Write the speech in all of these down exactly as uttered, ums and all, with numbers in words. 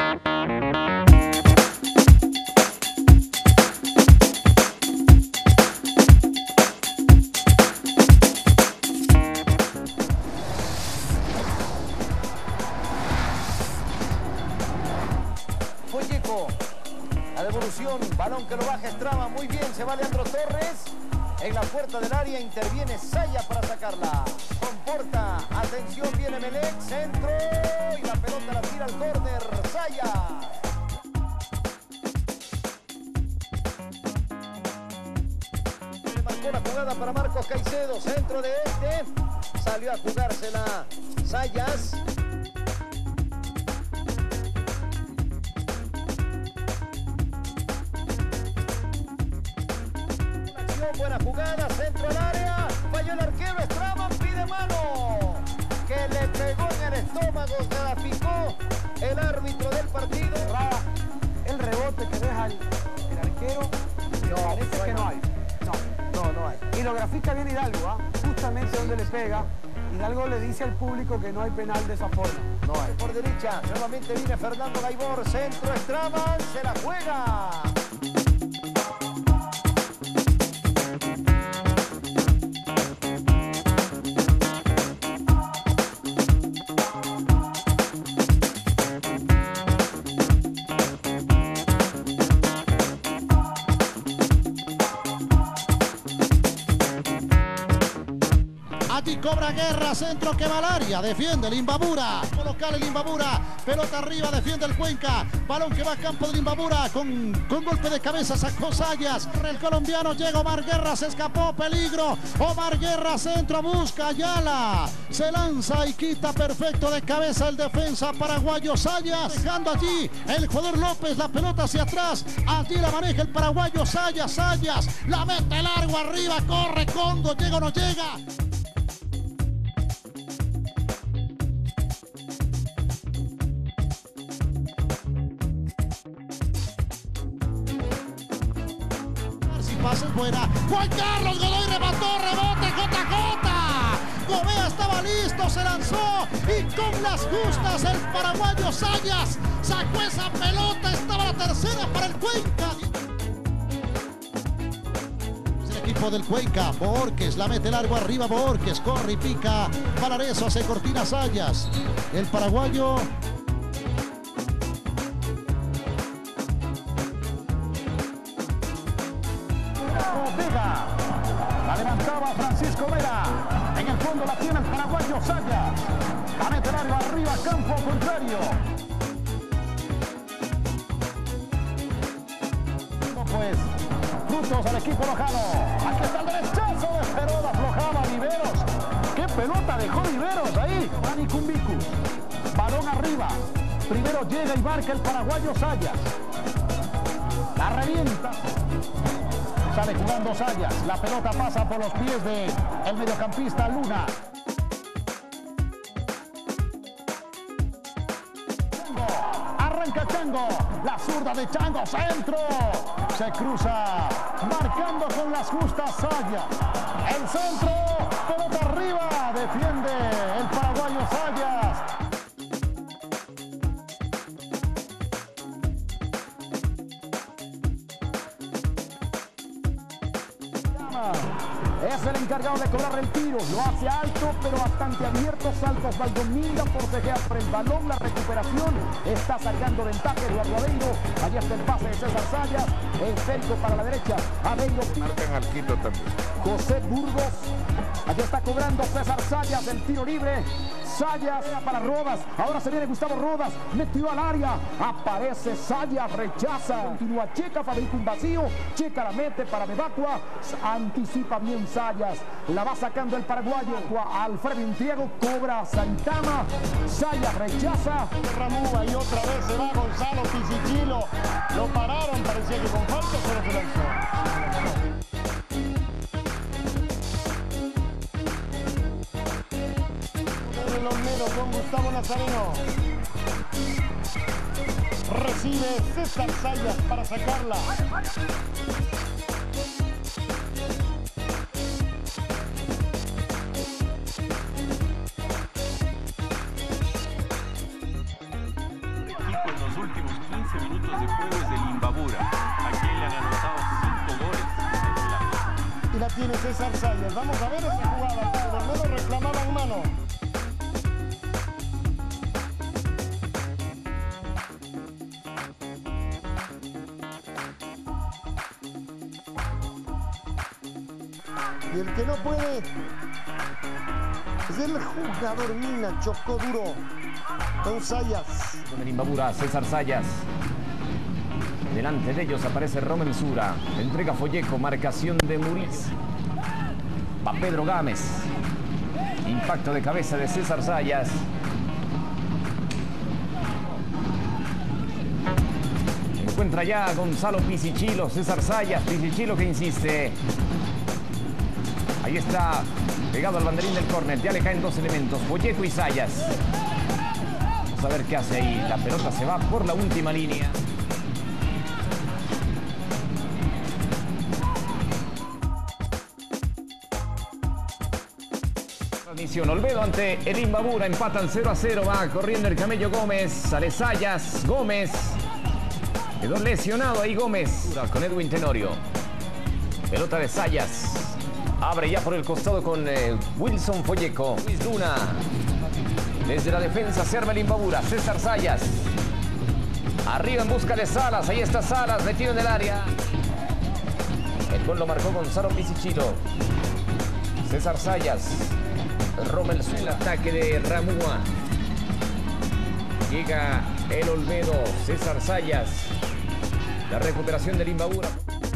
Folleco, la devolución, balón que lo baja Estrama, muy bien, se va Leandro Torres, en la puerta del área interviene Saya para sacarla, comporta, atención, viene Melec, centro, y la pelota la tira al córner, Saya. Le marcó la jugada para Marcos Caicedo, centro de este, salió a jugársela Sayas. Buena jugada, centro al área, falló el arquero, Estrama pide mano, que le pegó en el estómago, se la picó el árbitro del partido. El rebote que deja el, el arquero, no, parece que no hay. No, no, no hay. Y lo grafica bien Hidalgo, ¿eh? Justamente donde le pega. Hidalgo le dice al público que no hay penal de esa forma. No hay. Por derecha, nuevamente viene Fernando Gaibor, centro, Estrama, se la juega. Allí cobra Guerra, centro que va al área, defiende el Imbabura, local el Imbabura, pelota arriba, defiende el Cuenca, balón que va a campo del Imbabura, con, con golpe de cabeza sacó Sayas, el colombiano llega Omar Guerra, se escapó, peligro, Omar Guerra, centro, busca Ayala, se lanza y quita perfecto de cabeza el defensa paraguayo Sayas, dejando allí el jugador López, la pelota hacia atrás, allí la maneja el paraguayo Sayas, Sayas, la mete largo arriba, corre Condo, llega o no llega. Pases buena, Juan Carlos Godoy remató, rebote, J J. Gobea estaba listo, se lanzó y con las justas el paraguayo Sayas sacó esa pelota, estaba la tercera para el Cuenca. Es el equipo del Cuenca, Borges la mete largo arriba, Borges corre y pica, Valareso hace cortina Sayas, el paraguayo. Vega, la levantaba Francisco Vera, en el fondo la tiene el paraguayo Sayas, la mete largo arriba, campo contrario. Pues, frutos al equipo lojano, aquí está el derechazo de Feroda, aflojaba Viveros, qué pelota dejó Viveros ahí, Manny Cumbicus, balón arriba, primero llega y marca el paraguayo Sayas, la revienta. Sale jugando Sayas, la pelota pasa por los pies de el mediocampista Luna. Chango, arranca Chango, la zurda de Chango, centro, se cruza, marcando con las justas Sayas. El centro, pelota arriba, defiende el paraguayo Sayas. Es el encargado de cobrar el tiro, lo hace alto pero bastante abierto, salta Osvaldo Minga, forcejea por el balón, la recuperación, está sacando ventaja Eduardo Aveiro, allá está el pase de César Sayas, el centro para la derecha, Aveiro. Marcan al quinto también. José Burgos, allá está cobrando César Sayas, el tiro libre, Sayas para Rodas, ahora se viene Gustavo Rodas, metió al área, aparece Sayas, rechaza, continúa Checa, fabrica un vacío, Checa la mete para Bebacua, anticipa bien Sayas, la va sacando el paraguayo, Alfredo Intriego, cobra Santana, Sayas rechaza, Ramúa y otra vez se va Gonzalo Pisichilo, lo pararon, parecía que con falta solo se lanzó. Olmedo con Gustavo Nazareno, recibe César Sayas para sacarla. En los últimos quince minutos de juego es del Imbabura. Aquí le han anotado cinco goles. Y la tiene César Zayas. Vamos a ver esa jugada, porque al menos reclamaban mano. Y el que no puede es el jugador Mina. Chocó duro con Zayas. Con el Imbabura, César Zayas. Delante de ellos aparece Rommel Sura. Entrega Folleco, marcación de Muriz. Va Pedro Gámez. Impacto de cabeza de César Zayas. Encuentra ya a Gonzalo Pisichilo. César Zayas, Pisichilo que insiste. Ahí está, pegado al banderín del córner. Ya le caen dos elementos, Folleco y Zayas. Vamos a ver qué hace ahí. La pelota se va por la última línea. Transmisión, Olmedo ante el Imbabura. Empatan cero a cero. Va corriendo el Camello Gómez. Sale Zayas. Gómez. Quedó lesionado ahí Gómez. Con Edwin Tenorio. Pelota de Zayas. Abre ya por el costado con eh, Wilson Folleco. Luis Luna. Desde la defensa se arma el Imbabura. César Zayas. Arriba en busca de Salas. Ahí está Salas metido en el área. El gol lo marcó Gonzalo Pisichilo. César Zayas. Rommel Sura. El ataque de Ramúa. Llega el Olmedo. César Zayas. La recuperación del Imbabura.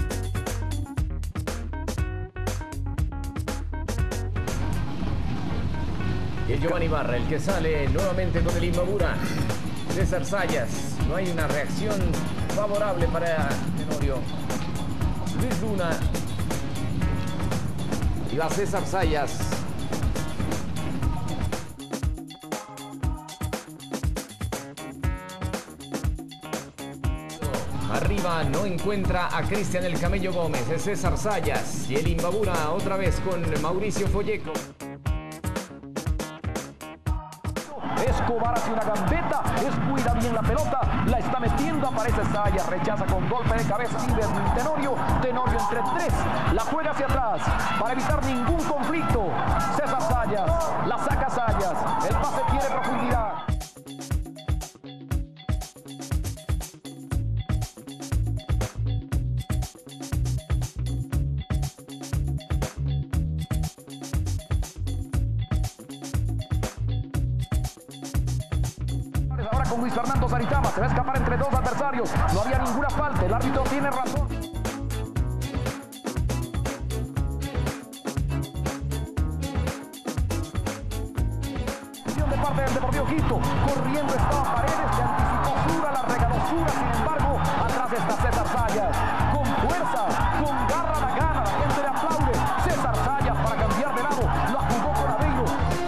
Y es Giovanni Barra el que sale nuevamente con el Imbabura. César Zayas. No hay una reacción favorable para Tenorio. Luis Luna. Y va César Zayas. Arriba no encuentra a Cristian el Camello Gómez. Es César Zayas. Y el Imbabura otra vez con Mauricio Folleco. Escobar hace una gambeta, descuida bien la pelota, la está metiendo, aparece Zayas, rechaza con golpe de cabeza líder Tenorio, Tenorio entre tres, la juega hacia atrás para evitar ningún conflicto. César Zayas, la saca Zayas, el pase tiene profundidad. Con Luis Fernando Saritama, se va a escapar entre dos adversarios, no había ninguna falta, el árbitro tiene razón. De parte del Deportivo Quito, corriendo estaba Paredes, se anticipó Sura, la regaló Sura, sin embargo, atrás está César Zayas, con fuerza, con garra la gana, la gente le aplaude, César Zayas para cambiar de lado, la jugó con Aveiro.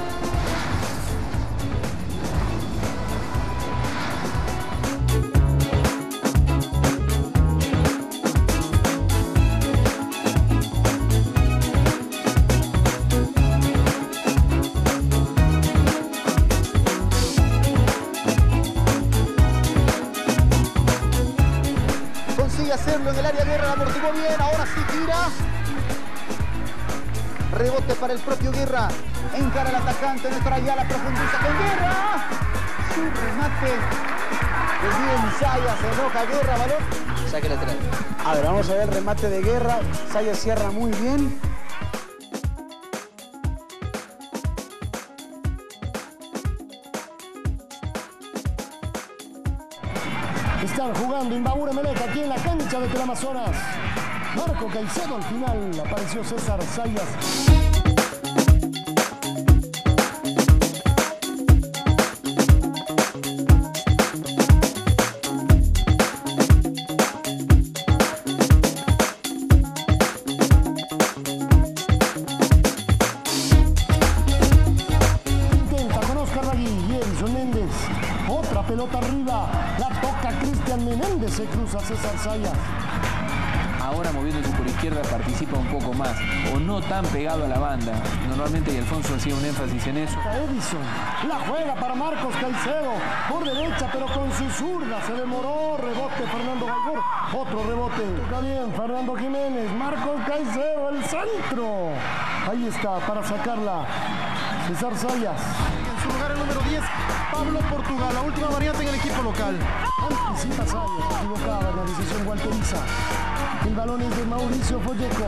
Hacerlo en el área Guerra, la amortiguó bien, ahora sí tira. Rebote para el propio Guerra. Encara el atacante, nuestra Ayala profundiza con Guerra. Su remate. Es bien Zayas, se enoja Guerra, balón. Saque lateral. A ver, vamos a ver el remate de Guerra. Zayas cierra muy bien. Están jugando Imbabura Melec aquí en la cancha de Teleamazonas. Marco Caicedo al final, apareció César Zayas. Intenta con Oscar Ragui, Jenson Méndez. Otra pelota arriba, la toca Cristian Menéndez, se cruza César Zayas. ahora moviéndose por izquierda participa un poco más, o no tan pegado a la banda. Normalmente y Alfonso hacía un énfasis en eso. Edison, la juega para Marcos Caicedo, por derecha pero con su zurda, se demoró, rebote Fernando Valverde, otro rebote, toca bien Fernando Jiménez, Marcos Caicedo, el centro, ahí está para sacarla César Sayas. En su lugar el número diez, Pablo Portugal, la última variante en el equipo local. Anticipa Sayas, equivocada en la decisión walteriza. El balón es de Mauricio Folleco.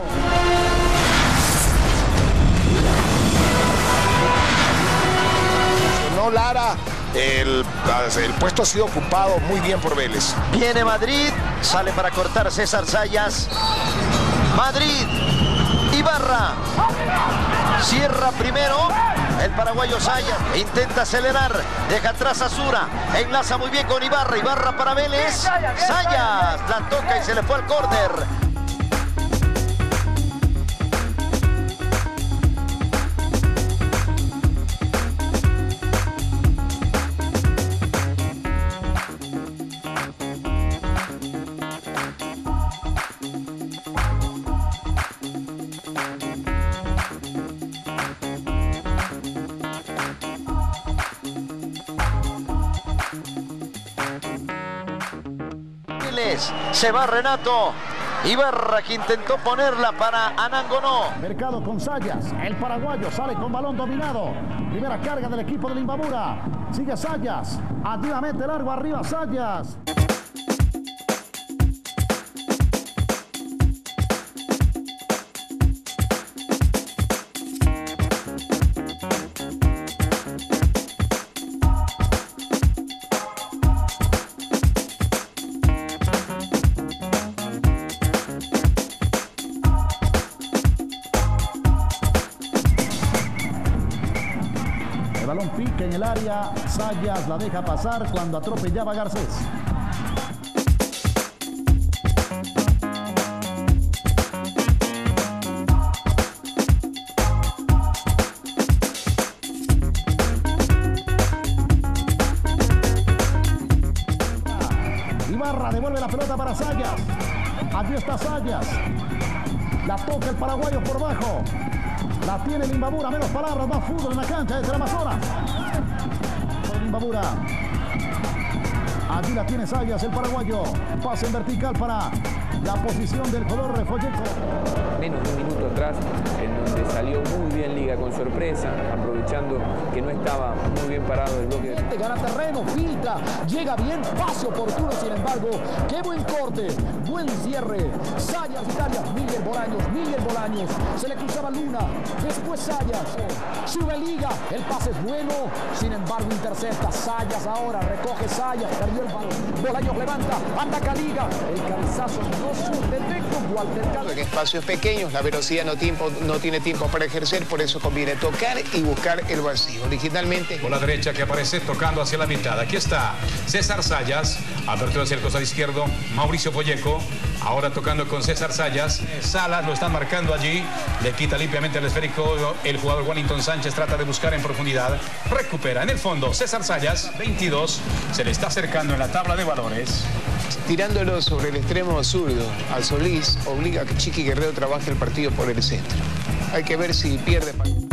No, Lara, el, el puesto ha sido ocupado muy bien por Vélez. Viene Madrid, sale para cortar César Sayas. Madrid, Ibarra, cierra primero el paraguayo Sayas, intenta acelerar, deja atrás a Zura, enlaza muy bien con Ibarra, Ibarra para Vélez, Sayas la toca y se le fue al córner. Se va Renato Ibarra, que intentó ponerla para Anangonó. Mercado con Sayas, el paraguayo sale con balón dominado. Primera carga del equipo de Imbabura. Sigue Sayas, activamente largo arriba Sayas. El balón pica en el área, Sayas la deja pasar cuando atropellaba a Garcés. Ibarra devuelve la pelota para Sayas. Allí está Sayas. La toca el paraguayo por bajo. La tiene el Imbabura, menos palabras, más fútbol en la cancha desde el Amazonas. Por el Imbabura. Allí la tiene Sayas, el paraguayo. Pase en vertical para la posición del color de Folleco. Menos de un minuto atrás, en donde salió muy bien Liga con sorpresa, aprovechando que no estaba muy bien parado el bloque. Gana terreno, filtra, llega bien, pase oportuno, sin embargo, qué buen corte, buen cierre. Sayas, Italia, Miguel Bolaños, Miguel Bolaños, se le cruzaba Luna, después Sayas, sube Liga, el pase es bueno, sin embargo intercepta, Sayas ahora, recoge Sayas, perdió el balón, Bolaños levanta, ataca Liga, el cabezazo no surte efecto, Walter Carlos. En espacios pequeños la velocidad no, tiempo, no tiene tiempo para ejercer, por eso conviene tocar y buscar el vacío. Originalmente... Por la derecha que aparece tocando hacia la mitad. Aquí está César Sayas, apertura hacia el costado izquierdo, Mauricio Folleco, ahora tocando con César Sayas. Salas lo están marcando allí, le quita limpiamente el esférico el jugador Wellington Sánchez, trata de buscar en profundidad, recupera en el fondo César Sayas, veintidós, se le está acercando en la tabla de valores. Tirándolo sobre el extremo zurdo al Solís, obliga a que Chiqui Guerrero trabaje el partido por el centro. Hay que ver si pierde...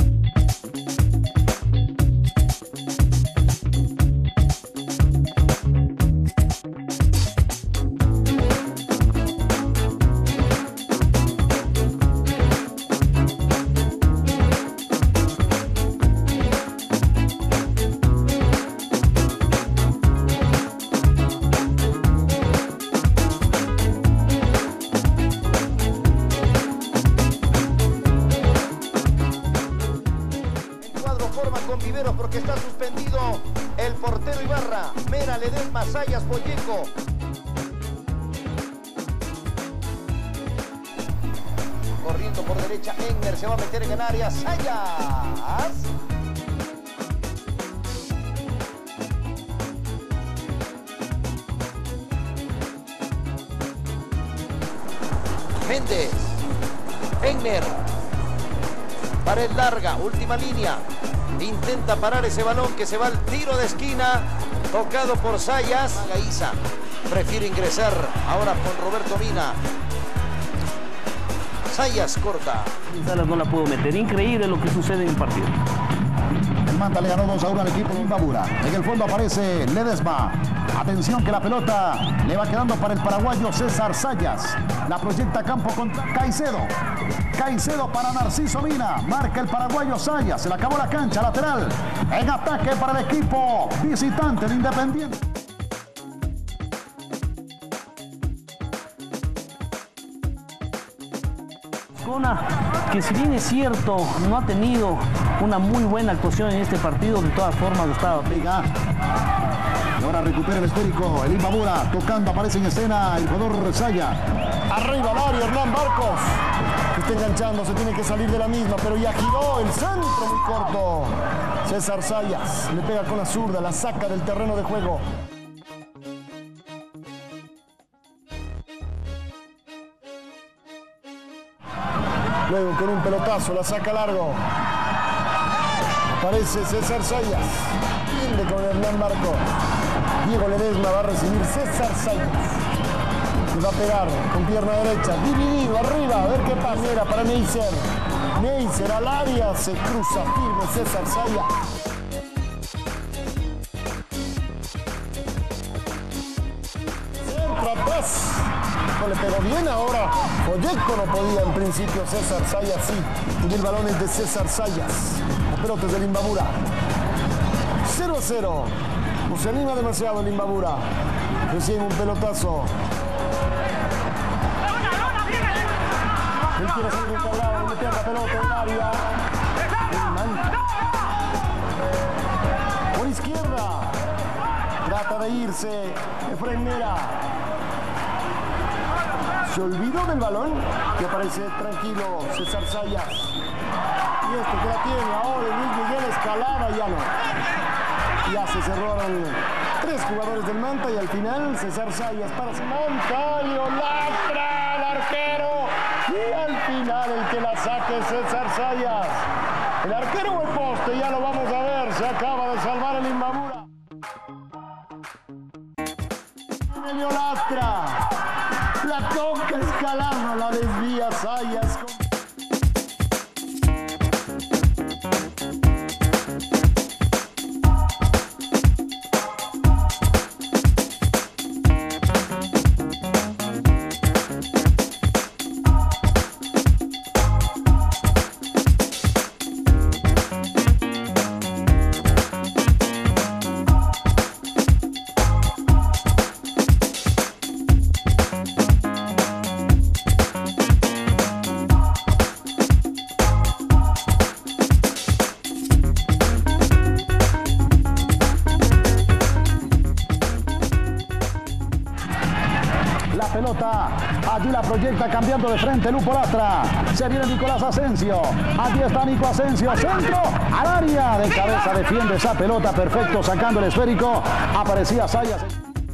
Porque está suspendido el portero Ibarra. Mera, Ledesma, Sayas, Folleco. Corriendo por derecha, Engler se va a meter en el área. Sayas. Méndez. Engler. Pared larga, última línea. Intenta parar ese balón que se va al tiro de esquina, tocado por Sayas. Gaiza prefiere ingresar ahora con Roberto Mina. Sayas corta. Salas no la pudo meter. Increíble lo que sucede en el partido. El Manta le ganó dos a uno al equipo de Imbabura. En el fondo aparece Ledesma. Atención que la pelota le va quedando para el paraguayo César Sayas. La proyecta a campo con Caicedo. Caicedo para Narciso Mina. Marca el paraguayo Sayas. Se le acabó la cancha lateral. En ataque para el equipo visitante de Independiente. Que si bien es cierto, no ha tenido una muy buena actuación en este partido, de todas formas estaba pega. Y ahora recupera el esférico, el Imbabura, tocando, aparece en escena el jugador Sayas. Arriba al área, Hernán Barcos. Está enganchando, se tiene que salir de la misma, pero ya giró el centro muy corto. César Sayas le pega con la zurda, la saca del terreno de juego. Luego con un pelotazo la saca largo. Aparece César Sayas. Tiende con Hernán Barcos. Diego Ledesma va a recibir César Sayas. Le va a pegar con pierna derecha. Dividido arriba. A ver qué pasa. Era para Neisser. Neisser al área. Se cruza firme César Sayas. Centro atrás. No le pegó bien ahora. Folleco no podía en principio. César Sayas sí. Y el balón es de César Sayas. La pelota es del Imbabura. cero a cero. No se anima demasiado el Imbabura. Recién un pelotazo. Él quiere salir encargado de meter la pelota en el área. Por izquierda. Trata de irse. Efraín Mera. Se olvidó del balón, que aparece tranquilo César Sayas. Y este que la tiene ahora, Luis Miguel Escalada, ya no. Ya se cerraron tres jugadores del Manta y al final César Sayas para su Manta, Lastra, el arquero. Y al final el que la saque es César Sayas. El arquero o el poste, ya lo vamos a ver. Se acaba de salvar el Imbabura. Lastra. La toca Escalano, la desvía Sayas. Allí la proyecta cambiando de frente Lupo Lastra. Se viene Nicolás Asensio. Allí está Nico Asensio. Centro al área. De cabeza defiende esa pelota. Perfecto sacando el esférico. Aparecía Sayas.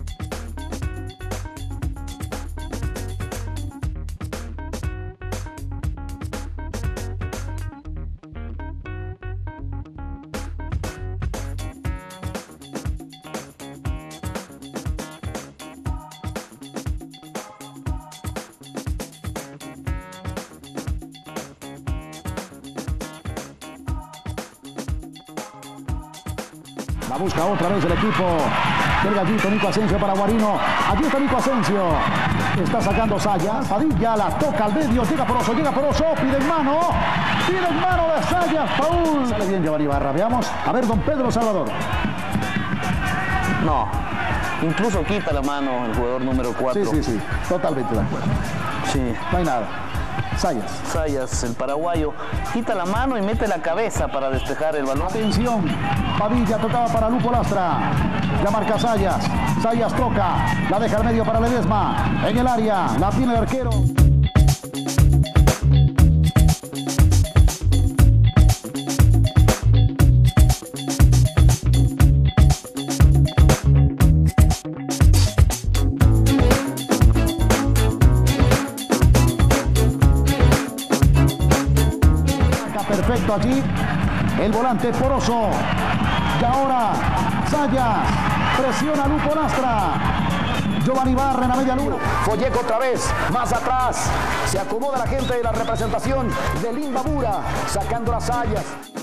La busca otra vez el equipo del Gallito. Nico Asensio para Guarino. Allí está Nico Asensio. Está sacando Sayas. Padilla la toca al medio. Llega Poroso, llega Poroso. Pide en mano. Pide en mano de Sayas. Paul. Sale bien Giovanni Barra. Veamos. A ver, don Pedro Salvador. No. Incluso quita la mano el jugador número cuatro. Sí, sí, sí. Totalmente de acuerdo. Sí. No hay nada. Sayas. Sayas, el paraguayo, quita la mano y mete la cabeza para despejar el balón. Atención, Padilla tocaba para Lupo Lastra. Ya marca Sayas. Sayas toca. La deja al medio para Ledesma. En el área, la tiene el arquero. Perfecto allí el volante Poroso. Y ahora Sayas presiona a Lupo Lastra. Giovanni Barra en la media luna. Folleco otra vez, más atrás. Se acomoda la gente de la representación del Imbabura, sacando las sayas.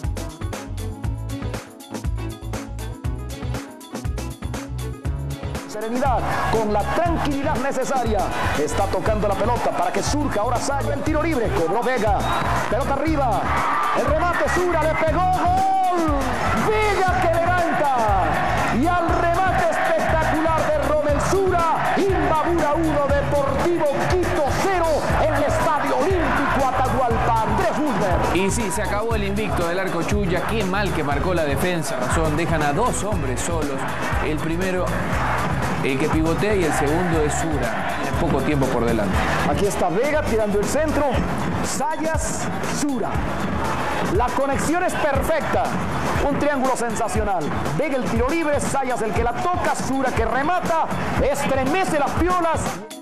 Serenidad, con la tranquilidad necesaria. Está tocando la pelota para que surja ahora Saya. El tiro libre, cobró Vega. Pelota arriba. El remate Sura, le pegó. ¡Gol! Vega que levanta. Y al remate espectacular de Romel Sura. Imbabura uno, Deportivo Quito cero en el Estadio Olímpico Atahualpa. Andrés Fulber. Y sí, se acabó el invicto del Arco Chuya. Qué mal que marcó la defensa. Razón, dejan a dos hombres solos. El primero, el que pivotea, y el segundo es Sura. Tiene poco tiempo por delante. Aquí está Vega tirando el centro. Sayas, Sura. La conexión es perfecta. Un triángulo sensacional. Vega el tiro libre, Sayas el que la toca, Sura que remata, estremece las piolas.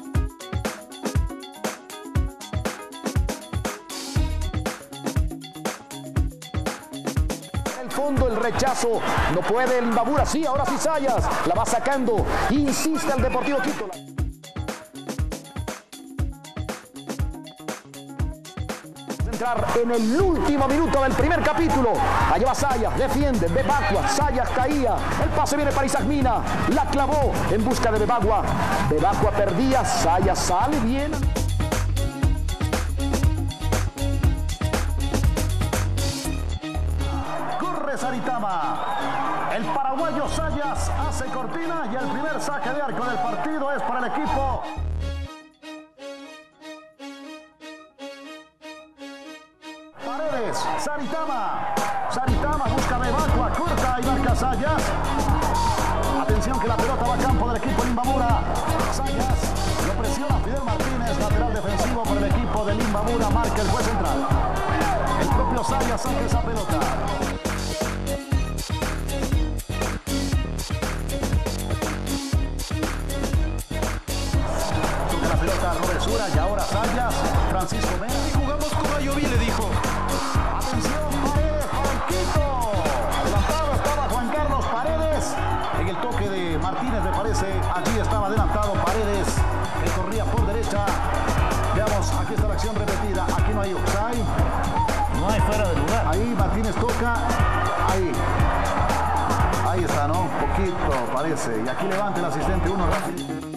El fondo, el rechazo, no puede el Imbabura, sí, ahora sí Sayas, la va sacando, insiste el Deportivo Quito. Entrar en el último minuto del primer capítulo. Allá va Sayas, defiende, Bebagua, Sayas caía, el pase viene para Isaac Mina, la clavó en busca de Bebagua, Bebagua perdía, Sayas sale bien. Corre Saritama, el paraguayo Sayas hace cortina y el primer saque de arco del partido es para el equipo. Paredes, Saritama, Saritama busca Bebagua, corta y marca Sayas. Atención que la pelota va a campo del equipo Imbabura. Sayas lo presiona Fidel Martínez, lateral defensivo por el equipo del Imbabura, marca el juez central. El propio Sayas saca esa pelota. Toca la pelota Robert Sura y ahora Sayas, Francisco Mena. Y jugamos como Ayoví, le dijo. Atención, Paredes para el Quito. Adelantado estaba Juan Carlos Paredes. En el toque de Martínez, me parece, allí estaba adelantado Paredes, que corría por derecha. Veamos, aquí está la acción repetida. Aquí no hay offside. No hay fuera de lugar. Ahí Martínez toca. Ahí. Ahí está, ¿no? Poquito, parece. Y aquí levanta el asistente uno rápido.